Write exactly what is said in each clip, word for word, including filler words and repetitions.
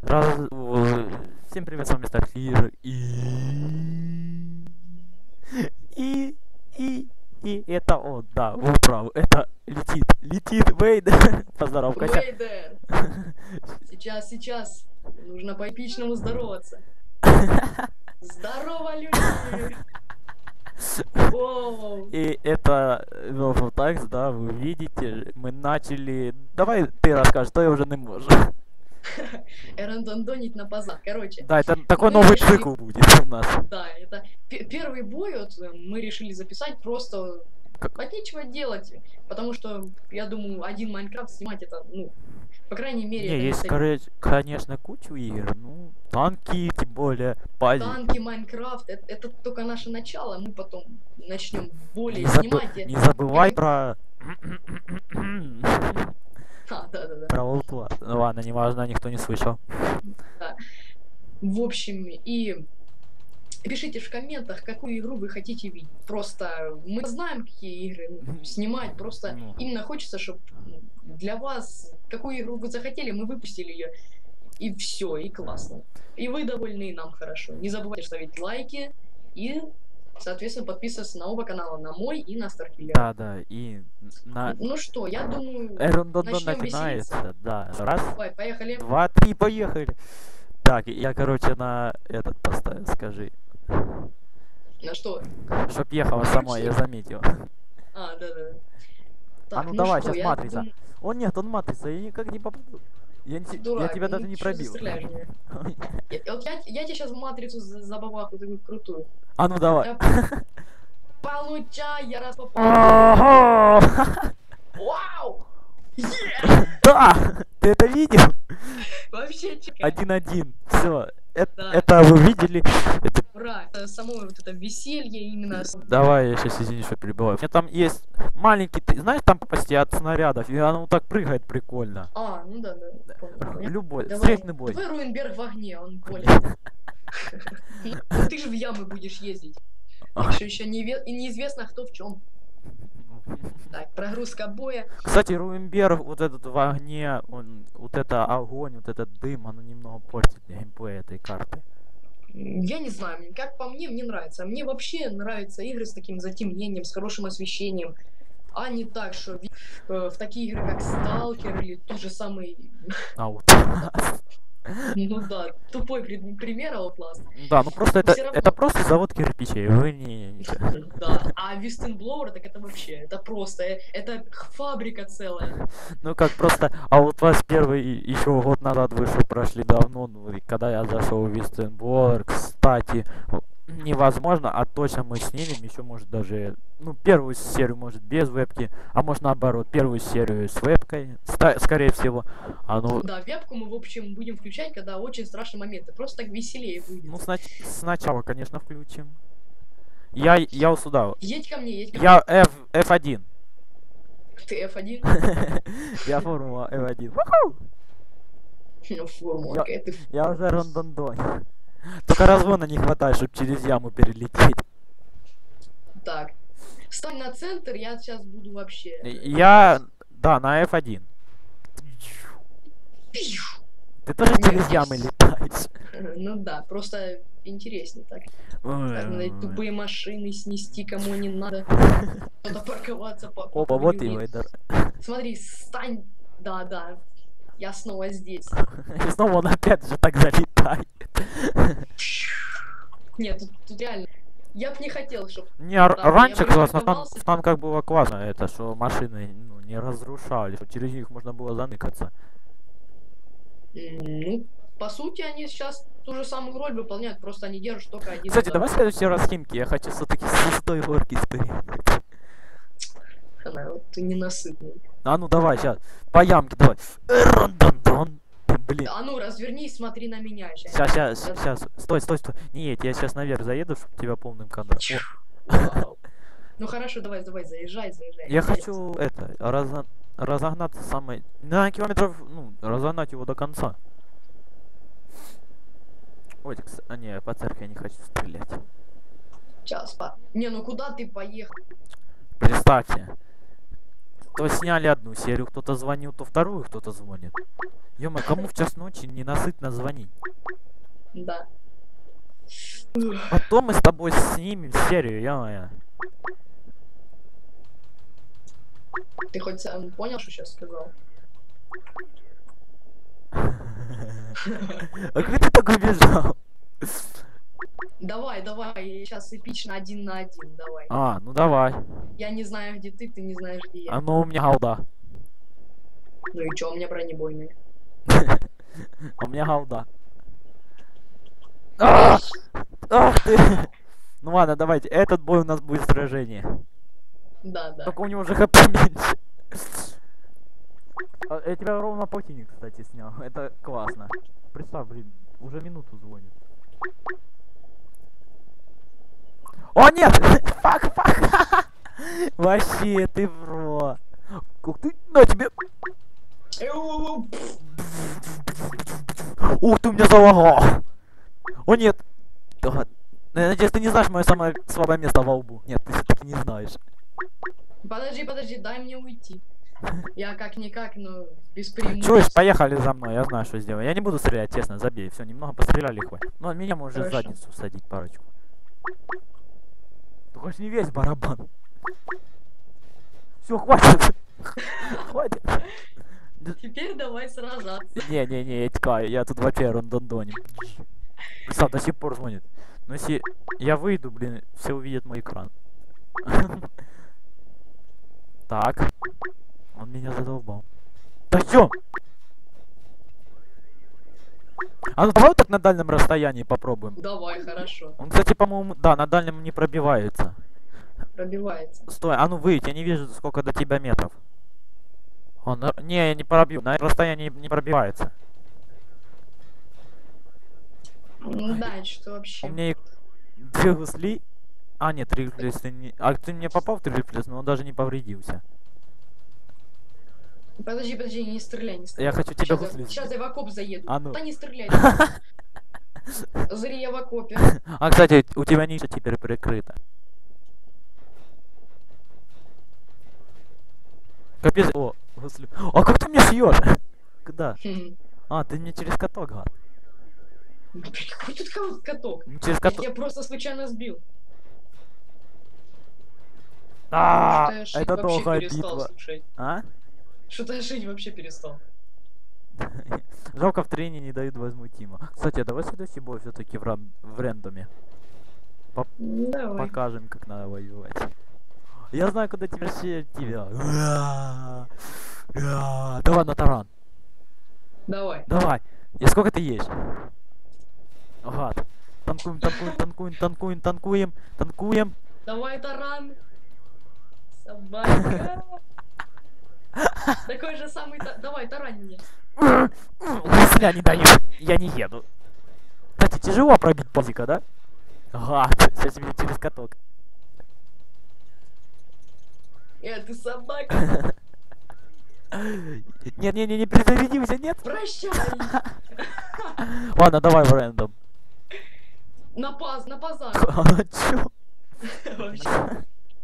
Раз... э, Всем привет, с вами мистер Клир. И... И... И... И это он, да, вы правы. Это летит, летит Вейдер. Поздоровкайся. Вейдер! Сейчас, сейчас. Нужно по-эпичному здороваться. Здорово, люди! Воу! И это новый текст, да, вы видите, мы начали... Давай ты расскажешь, что я уже не могу. Эрандондонить на позад. Короче. Да, это такой мы новый решили- цикл будет у нас. Да, это пе- первый бой вот, э, мы решили записать просто Как- от нечего делать. Потому что, я думаю, один Майнкрафт снимать это, ну, по крайней мере, Не, это есть, не короче, конечно, кучу игр, ну, танки, тем более, пази. танки, Майнкрафт, это, это только наше начало, мы потом начнем более Не, забы- снимать. э, не забывай как- про... А, да, да, да. про Волтуа. Ну ладно, неважно, никто не слышал. В общем, и пишите в комментах, какую игру вы хотите видеть. Просто мы знаем, какие игры ну, снимать. Просто Ну. именно хочется, чтобы для вас, какую игру вы захотели, мы выпустили ее. И все, и классно. И вы довольны, и нам хорошо. Не забывайте ставить лайки и, соответственно, подписываться на оба канала, на мой и на Старкиллер. Да, да, и на... Ну что, я думаю, Эрундондон начнем начинается, да. Раз, давай, поехали. два, три, поехали. Так, я, короче, на этот поставил, скажи. На что? Чтоб ехала сама, я заметил. А, да-да. А ну давай, что, сейчас я матрица. думаю- О нет, он матрица, я никак не попаду. Я, не те- я Дурак, тебя даже ну не чё ты пробил. стреляешь в меня? Я, вот я, я тебе сейчас матрицу за, за бабаху такую крутую. А ну давай. Я- Получай, я раз попал. Ага! Вау! Да! Ты это видел? Вообще чекай. Один-один. Все. Это, Да. это вы видели? Это... Ура! Это само вот это веселье именно. с- Давай, я сейчас, извини, что перебиваю. У меня там есть маленький, ты знаешь, там почти от снарядов, и оно так прыгает прикольно. А, ну да, да. помню, помню. Любой, Давай, встречный бой. давай Руинберг в огне, он более. Ну, ты же в ямы будешь ездить. Так что еще неве- и неизвестно, кто в чем. Так, прогрузка боя. Кстати, Руинберг, вот этот в огне, он, вот это огонь, вот этот дым, оно немного портит геймплей этой карты. Я не знаю, мне- как по мне, мне нравится. Мне вообще нравятся игры с таким затемнением, с хорошим освещением. А не так, что ви- э, в такие игры, как Сталкер или тот же самый... А вот. Ну да, тупой при- пример Outlast. Да, ну просто это, Всё равно. это просто завод кирпичей, вы не... Да, а Whistleblower, так это вообще, это просто, э, это фабрика целая. Ну как просто, а вот вас первый еще год назад вышел, прошли давно, ну и когда я зашел в Вистенбор, кстати, невозможно, а точно мы снимем еще может даже, ну первую серию может без вебки, а может наоборот, первую серию с вебкой, ста- скорее всего, а ну, Да, вебку мы, в общем, будем включать, когда очень страшные моменты, просто так веселее будет. ну снач- сначала, конечно, включим. Я, я вот сюда, Едь ко мне, едь ко я F, эф один. мне. Ты эф один? Я формула эф один. Ну, формула, какая ты. Я уже рондондонь. Только разгона не хватает, чтобы через яму перелететь. Так. Стань на центр, я сейчас буду вообще... Я, да, на эф один. Пиш. Ты тоже Нет. через ямы летаешь. Ну да, просто интереснее так. Так, надо эти тупые машины снести, кому не надо. Кто-то парковаться по... по Опа, вот и павильону. Вейдер. Смотри, стань... Да, да. Я снова здесь. И снова он опять же так залетает. Нет, тут, тут реально... Я б не хотел, чтобы... Не, р- Так, я раньше классно, в, тан- припарковался. в танках было классно это, что машины ну, не разрушали, что через них можно было заныкаться. Ну, по сути, они сейчас ту же самую роль выполняют, просто они держат только один Кстати, удар. давай в следующий раз химки, я хочу все-таки с той горки спрыгнуть. Она, вот ты ненасытный. А ну давай, сейчас, по ямке давай. Рондондон. Блин. А ну, развернись, смотри на меня сейчас. Сейчас, сейчас, сейчас. Стой, стой, стой. Нет, я сейчас наверх заеду, чтобы тебя полным кадром. О, Ну хорошо, давай, давай, заезжай, заезжай. я хочу это разо- разогнаться самый на километров, ну, разогнать его до конца. Ой, кс- а не, по церкви я не хочу стрелять. Сейчас, па. Не, ну куда ты поехал? Представьте. То сняли одну серию, кто-то звонил, то вторую кто-то звонит. Ё-моё, кому в час ночи ненасытно звонить? Да. Потом мы с тобой снимем серию, ё-моё. Ты хоть сам понял, что сейчас сказал? А как ты так убежал? Давай, давай, сейчас эпично один на один, давай. А, ну давай. Я не знаю, где ты, ты не знаешь, где я. А ну у меня галда. Ну и чё, у меня бронебойные. А у меня галда. А! Ах ты! Ну ладно, давайте. Этот бой у нас будет сражение. Да, да. Только у него уже хп меньше. А, я тебя ровно полтинник, кстати, снял. Это классно. Представь, блин, уже минуту звонит. О, нет! Фак, фак! Вообще, ты вро. Ух ты, на тебе! Ух ты, меня залагал! О, нет! Да. Я надеюсь, ты не знаешь мое самое слабое место во лбу. Нет, ты все-таки не знаешь. Подожди, подожди, дай мне уйти. Я как-никак, но без преимуществ. Чуешь, поехали за мной, я знаю, что сделаю. Я не буду стрелять, честно, забей. Все, немного постреляли, хватит. Ну, меня может в Хорошо. задницу всадить парочку. Только ж не весь барабан. Все, хватит. Хватит. Теперь давай сражаться. Не-не-не, я текаю, я тут вообще рондондоним. Сам до сих пор звонит. Но если я выйду, блин, все увидят мой экран. Так. Он меня задолбал. Да всё! А ну давай вот так на дальнем расстоянии попробуем. Давай, хорошо. Он, кстати, по-моему, да, на дальнем не пробивается. Пробивается. Стой, а ну выйдь, я не вижу, сколько до тебя метров. Он, на- не, я не пробью, на расстоянии не пробивается. Ну да, что У вообще? меня и две гусли. А, нет, три рефлекс, ты не... А ты мне попал в три рефлекс, но он даже не повредился. Подожди, подожди, не стреляй, не стреляй. Я хочу тебя Сейчас гусли я, сейчас я в окоп заеду. А ну. Да не стреляй. Зри, я в окопе. А, кстати, у тебя ниша теперь прикрыта. Капец. О, гусли. А как ты мне шьешь? Когда? Хм. А, ты мне через каток, гад. Блин, какой тут ко- каток? Ну, через Я каток. тебя просто случайно сбил. А, Что-то я шить это вообще долгая перестал, битва. слушай. А? Что-то я шить вообще перестал. Жалко, в тренинге не дают возмутимо. Кстати, а давай следующий бой все-таки в, ран... в рандоме. Ну, давай. Покажем, как надо воевать. Я знаю, куда тебя все тебя. Давай на таран. Давай. Давай. И сколько ты есть? Гад. Танкуем, танкуем, танкуем, танкуем, танкуем, танкуем. Давай, таран. Собака. Такой же самый... та- Давай, тарань мне. Гусля не дают. Я не еду. Кстати, тяжело пробить позика, да? Гад. Сейчас мне через каток. Э, ты собака. Нет, нет, нет, не перезарядился, нет? Прощай. Ладно, давай в рэндом. На паз, на пазар. А ну чё? Вообще.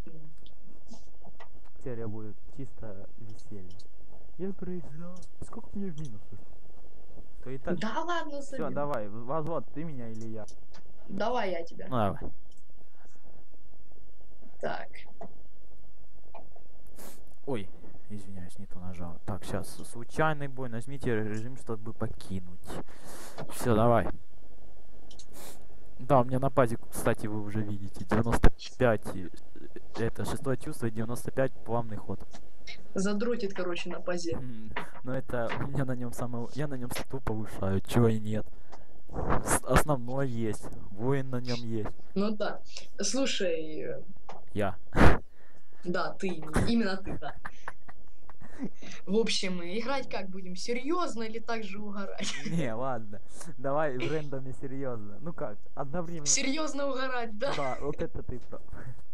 Серия будет чисто веселье. Я проиграл. Сколько мне в минус? То и так. Да ладно, Все, Сабин. давай, возвод, ты меня или я? Давай я тебя. Ну давай. Так. Ой, извиняюсь, не то нажал. Так, сейчас случайный бой, нажмите режим, чтобы покинуть. Все, давай. Да, у меня на пазе, кстати, вы уже видите, девяносто пять, э, это шестое чувство и девяносто пять плавный ход. Задротит, короче, на пазе. М, Но это у меня на нем самое, я на нем стату повышаю, чего и нет. С- Основной есть, воин на нем есть. Ну да. Слушай, э, Я. да, ты, именно ты, да. В общем, играть как будем? Серьезно или так же угорать? Не, ладно. Давай в рендоме серьезно. Ну как, одновременно. Серьезно угорать, да? Да, вот это ты прав.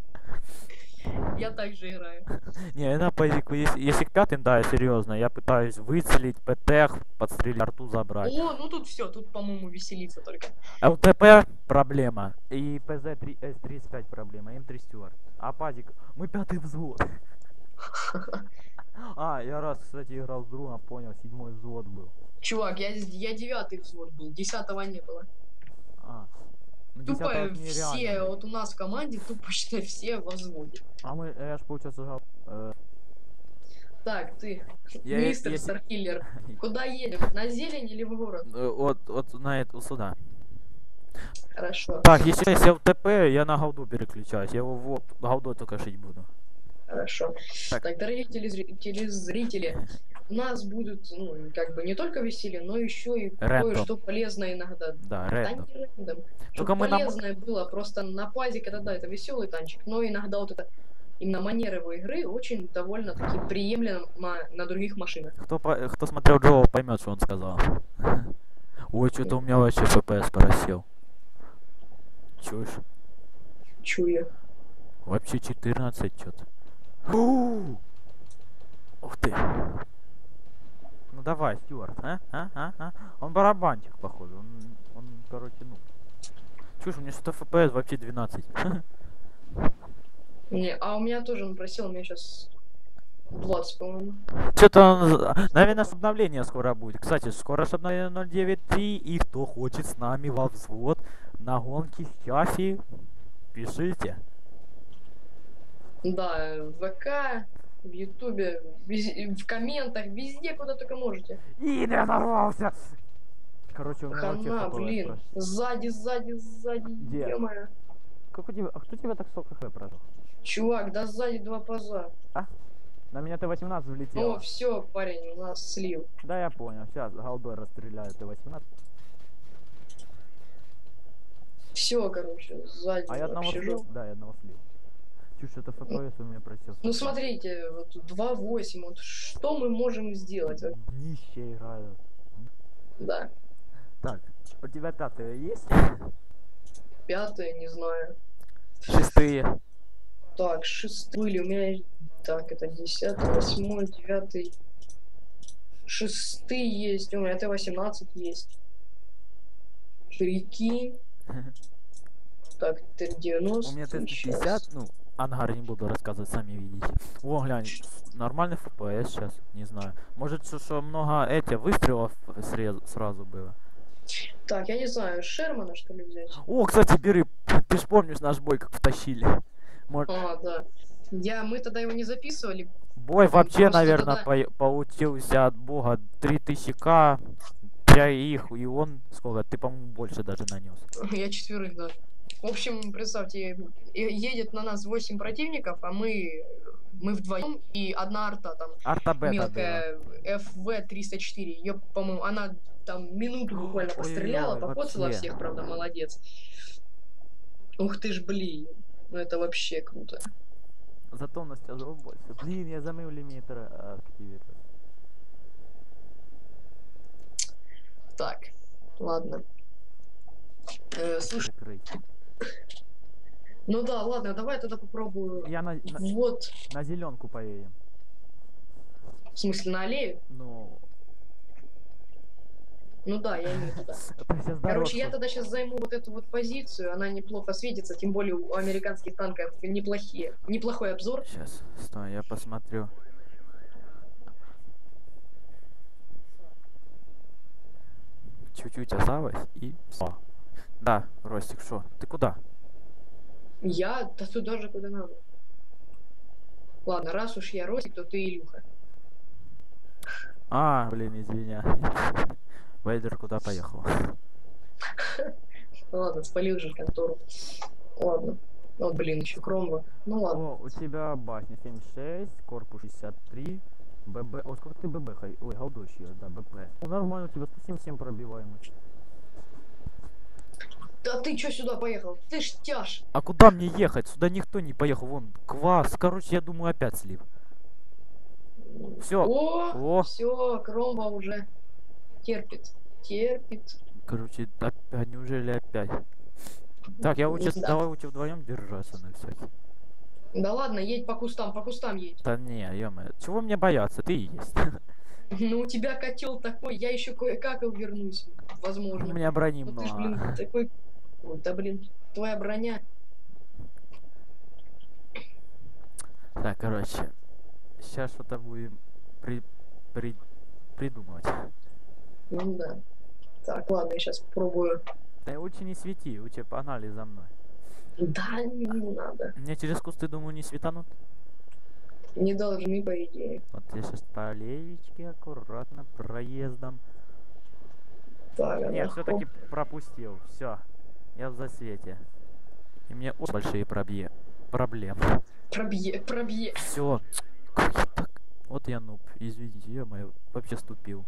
Я так же играю. Не, я на позику, если, если к пятым, да, серьезно, я пытаюсь выцелить, ПТ, подстрелить, арту забрать. О, ну тут все, тут, по-моему, веселиться только. ЛТП проблема. И ПЗ эс тридцать пять проблема, М три Стюарт. А пазик, мы пятый взвод. А, я раз, кстати, играл с другом, понял, седьмой взвод был. Чувак, я, я девятый взвод был, десятого не было. А, ну Тупо десятого нереально. все, Блин. вот у нас в команде, тупо что все во взводе. А мы, я ж получается, играл, э, Так, ты, я, мистер я, Старкиллер, куда едем? На зелень или в город? э, вот, вот на это, сюда. Хорошо, Так, если я в ТП, я на голду переключаюсь. Я его вот голдой только шить буду. хорошо. Так. Так, дорогие телезри- телезрители, у нас будут, ну, как бы не только веселье, но еще и Рэндом. кое-что полезное иногда. Да, Да рэндом. не рэндом. Только Чтобы мы на... полезное было, просто на пазе, когда да, это веселый танчик, но иногда вот это именно манеры его игры очень довольно-таки приемлемо на других машинах. Кто, по... Кто смотрел Джоу, поймет, что он сказал. Ой, что-то у меня вообще эф пи эс просел. Чушь. Чую. Вообще четырнадцать что-то. Ух ты. Ну давай, Стюарт, а? А? А? А? Он барабанчик, походу. Он, он короче, ну. Чушь, у меня что-то эф пи эс вообще двенадцать. Не, а у меня тоже он просил, у меня сейчас двадцать, по-моему. Что-то он... Наверное, обновление скоро будет. Кстати, скоро ж обновление ноль девять три. И кто хочет с нами во взвод на гонки в Чафи, пишите. Да, в ВК, в Ютубе, вез- в комментах, везде, куда только можете. И я нарвался! Короче, у меня вообще Хана, эф пи эс блин. прошел. Сзади, сзади, сзади. Где? Ё-моё. Как у тебя... А кто тебя так столько хп прошел? Чувак, да сзади два паза. На меня Т восемнадцать влетело. О, все, парень, у нас слив. Да, я понял. Сейчас голдой расстреляю Т восемнадцать. Все, короче, сзади. А я одного вообще слил? жопа. Да, я одного слил. Чушь, это эф пи эс у меня просел. Ну смотрите, вот два восемь, вот что мы можем сделать? Вот, Днище играю. да, Так, у тебя пятые есть? пятое, не знаю. Шестые. Так, шестые были, у меня, так, это десятый, восьмой, девятый. Шестые есть, у меня Т восемнадцать есть. Прикинь. Так, Т девяносто. У меня Т пятьдесят, ну, ангар не буду рассказывать, сами видите. О, глянь, нормальный эф пи эс сейчас, не знаю. Может, что, что много эти выстрелов срез- сразу было. Так, я не знаю, Шермана что ли взять? О, кстати, бери, ты ж помнишь наш бой, как втащили. Может, А, да. Я, мы тогда его не записывали. бой вообще, просто наверное, тогда- по- получился от бога три тысячи к, для их, и он, сколько, ты, по-моему, больше даже нанес. Я четверых, да. В общем, представьте, э, едет на нас восемь противников, а мы, мы вдвоем и одна арта там. Арта-бета была. Мелкая эф ви триста четыре. Ее, по-моему, она там минуту буквально Ой-ой-ой, постреляла, попоцала вообще. всех, правда, молодец. Ух ты ж, блин. Ну это вообще круто. Зато у нас тяжело больше. Блин, я забыл лимитер активировать. Так, ладно. Э, слушай, Прикрыть. ну да, ладно, давай я тогда попробую. Я на, на, Вот, на зеленку поедем. в смысле, на аллею? Ну, Ну да, я имею туда. это сейчас Короче, я тогда сейчас займу вот эту вот позицию, она неплохо светится, тем более у американских танков неплохие, неплохой обзор. Сейчас, стой, я посмотрю. Чуть-чуть осталось и все. Да, Ростик, что? Ты куда? Я, да туда же, куда надо. Ладно, раз уж я Ростик, то ты Илюха. А, блин, извиня. Вейдер куда поехал? Ладно, спалил же контору. Ладно. О, блин, еще Кромва. Ну ладно. О, у тебя башня семьдесят шесть, корпус шестьдесят три, ББ... О, сколько ты ББ? хай- Ой, голдущий, да, БП. Ну, нормально, у тебя сто семьдесят семь пробиваемость. Да ты чё сюда поехал? Ты ж тяж. А куда мне ехать? Сюда никто не поехал. Вон, квас. Короче, я думаю, опять слив. Всё. О, О. все, Кромва уже терпит. Терпит. Короче, опять, неужели опять? Так, я лучше, Да. давай лучше вдвоем держаться на всякий. Да ладно, едь по кустам, по кустам едь. Да не, ё-моё, чего мне бояться? Ты и есть. Ну у тебя котел такой, я еще кое-как увернусь, У возможно. меня брони Ну ты ж, много. блин, такой... Ой, да блин, твоя броня. Так, короче, сейчас что-то будем при, при, придумывать. Ну да. Так, ладно, я сейчас попробую. Да лучше не свети, лучше погнали за мной. Да, не, не надо. Мне через кусты, думаю, не светанут. Не должны, по идее. Вот я сейчас по аллеечке аккуратно проездом. Так, Нет, она все-таки хоп. пропустил. Все. Я в засвете. И мне очень большие пробье... проблемы. Пробье, пробье. Все. Вот я нуб. Извините, я мою вообще ступил.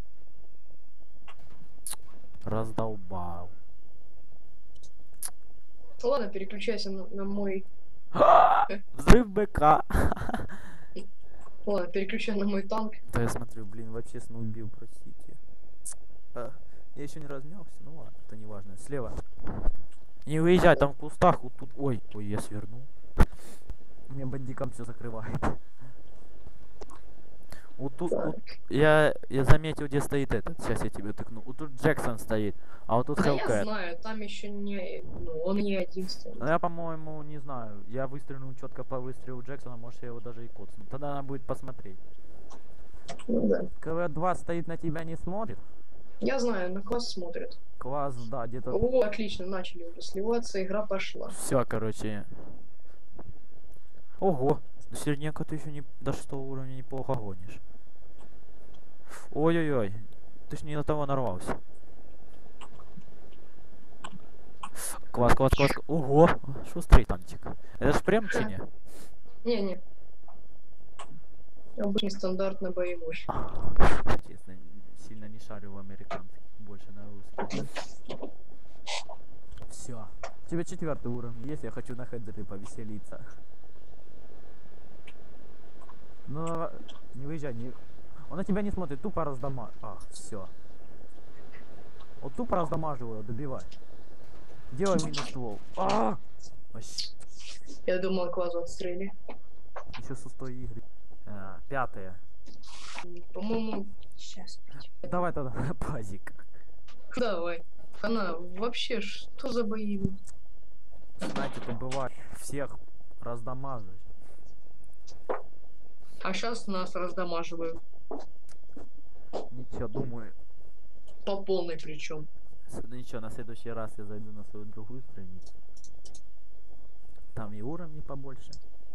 Раздолбал. Ладно, переключайся на, на мой... Взрыв БК. Ладно, переключай на мой танк. Да я смотрю, блин, вообще снубил, простите. А, я еще не размялся, ну ладно, это не важно. Слева. Не выезжай, там в кустах, вот тут. Ой, ой, я свернул. У меня бандикам все закрывает. Вот тут, Так. вот, я, я заметил, где стоит этот. Сейчас я тебе тыкну. Вот тут Джексон стоит, а вот тут Да я Hellcat. знаю, там еще не... Ну, он не один стоит. Ну я, по-моему, не знаю. Я выстрелил четко по выстрелу Джексона, может я его даже и коцну. Тогда надо будет посмотреть. Ну да. КВ два стоит на тебя, не смотрит. Я знаю, на класс смотрит. Класс, да, где-то. О, отлично, начали уже сливаться, игра пошла. Все, короче. Ого, до середняка ты еще не до шестого уровня неплохо гонишь. Ой-ой-ой, ты ж не на того нарвался. Класс, класс, класс. Ого, шустрый танчик. Это ж прям чи не? Не-не. Обычный стандартно боевой. Честно, сильно не шарю в американских, больше на русских. Все. У тебя четвертый уровень есть, я хочу на хедере повеселиться. Но не выезжай, не... Он на тебя не смотрит, тупо раздама... Ах, все. Вот тупо раздамаживаю, добивай. Делай минус ствол. А! Вообще. Я думал, классу отстрели. Еще шестой игры. А, пятая. По-моему, сейчас. Давай тогда на пазик. Давай. Она вообще что за бои? Знаете, тут бывает всех раздамаживать. А сейчас нас раздамаживают. Ничего, думаю. По полной причем. Ничего, на следующий раз я зайду на свою другую страницу. Там и уровни побольше.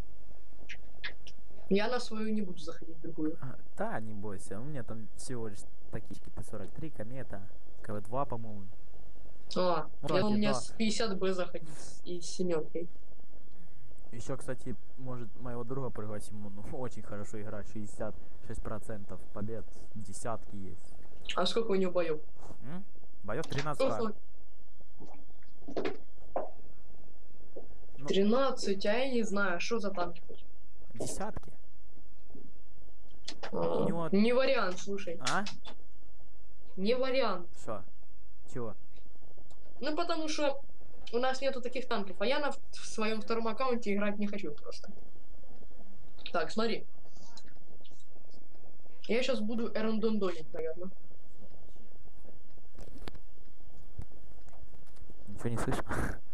Я на свою не буду заходить в другую. А, да, не бойся. У меня там всего лишь такие Т сорок три, комета, КВ два, по-моему. А, Ну, я у кстати, меня да. с пятьдесят бэ заходить и с семеркой. Еще, кстати, может моего друга пригласим, он очень хорошо играет, шестьдесят шесть процентов побед, десятки есть. А сколько у него боев? М? Боев тринадцать. Сколько? Ну, тринадцать, а я не знаю, что за танки хоть. десятки? А, У него- Не вариант, слушай. А? Не вариант. Что? Чего? Ну, потому что у нас нету таких танков, а я на в в своем втором аккаунте играть не хочу просто. Так, смотри. Я сейчас буду эрондондонить, наверное. Ничего не слышу.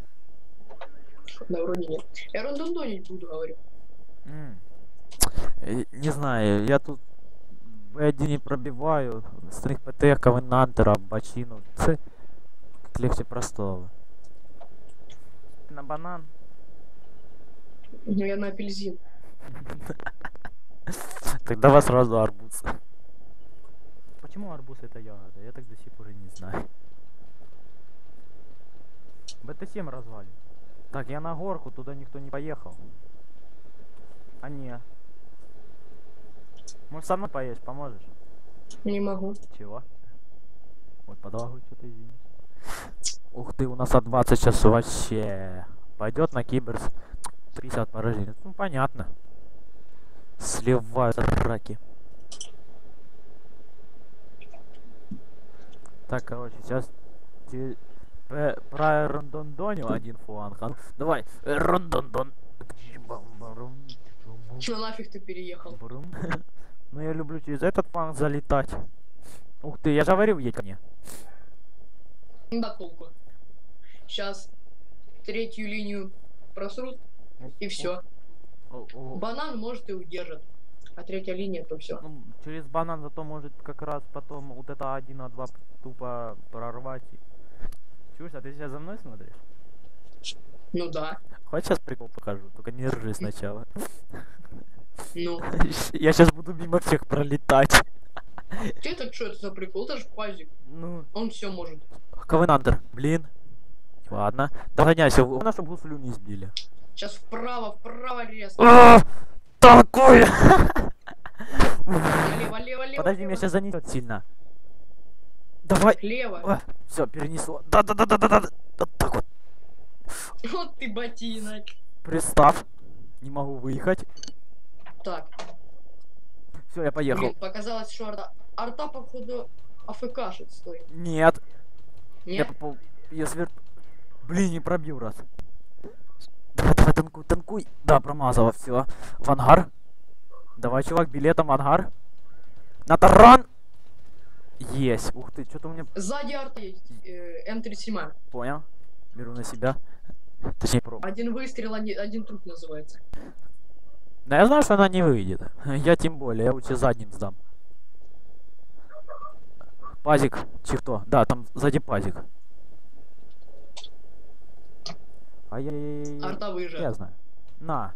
Да, вроде нет. Эрондондонить буду, говорю. М. Э, Не знаю, я тут бэ один не пробиваю, старых ПТ, Ковенантера, Бачину. Ц, как легче простого. На банан. Ну, я на апельсин. Тогда вас сразу арбуз. Почему арбуз это ягода? Я так до сих пор и не знаю. бэ тэ семь развалит. Так, я на горку, туда никто не поехал. А не. Может, со мной поедешь, поможешь? Не могу. Чего? Ой, подлагаю что-то, извини. Ух ты, у нас от двадцать сейчас вообще. Пойдет на киберс тридцать поражений. Ну, понятно. Сливают раки. Так, короче, сейчас те- э, про Рондондоню один фланг. А ну, давай, э, Рондондон. Ну нафиг ты переехал. Брум. Ну я люблю через этот фланг залетать. Ух ты, я же говорил, едь ко мне. Да толку. Сейчас третью линию просрут, и все. О, о. Банан может и удержит. А третья линия, то все. Ну, через банан зато может как раз потом вот это один на два тупо прорвать. Чушь, а ты сейчас за мной смотришь? Ну да. Хочешь сейчас прикол покажу? Только не ржи сначала. Ну. Я сейчас буду мимо всех пролетать. Ты это что, это за прикол? Это же пазик. Ну, Он все может. Ковенантер, блин. Ладно. Догоняйся, главное, чтобы гуслю не сбили. Сейчас вправо, вправо резко. А, Танкуй! Лево, лево, лево. Подожди, меня сейчас занесет сильно. Давай. Лево. Все, перенесло. Да-да-да-да-да-да. Вот так вот. Вот ты ботинок. Пристав. Не могу выехать. Так. Все, я поехал. Блин, показалось, что арта, арта походу АФКшит, стой. Нет. Я Нет? попал. Я свер... Блин, не пробил раз. Давай, давай, танкуй, танкуй. Да, промазало, все. В ангар. Давай, чувак, билетом в ангар. На таран! Есть. Ух ты, что-то у меня... Сзади арта есть. Э, М тридцать семь. Понял. Беру на себя. Точнее, пробую. Один выстрел, один, один труп называется. Да я знаю, что она не выйдет. Я тем более, я лучше задним сдам. Пазик, чифто. Да, там сзади пазик. Ай-яй-яй-яй. Арта Я выезжает. знаю. На.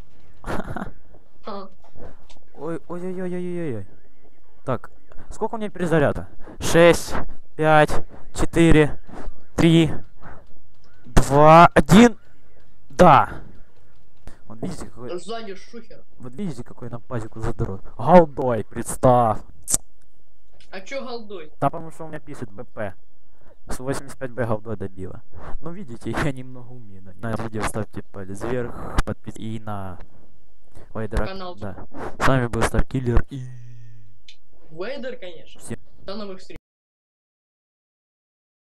А, Ой, ой-ой-ой-ой-ой-ой. Так, сколько у меня перезаряда? шесть, пять, четыре, три, два, один. Да. Вот видите, какой... Сзади шухер. Вот видите, какой на пазику задрот. Голдой, представь. А чё голдой? Да, потому что у меня пишет БП. С восемьдесят пять бэ голдой добила. Ну, видите, я немного умею. На видео ставьте палец вверх, подписывайтесь и на... Вейдера. Канал. Да. С вами был Старкиллер и... Вейдер, конечно. Всем До новых встреч.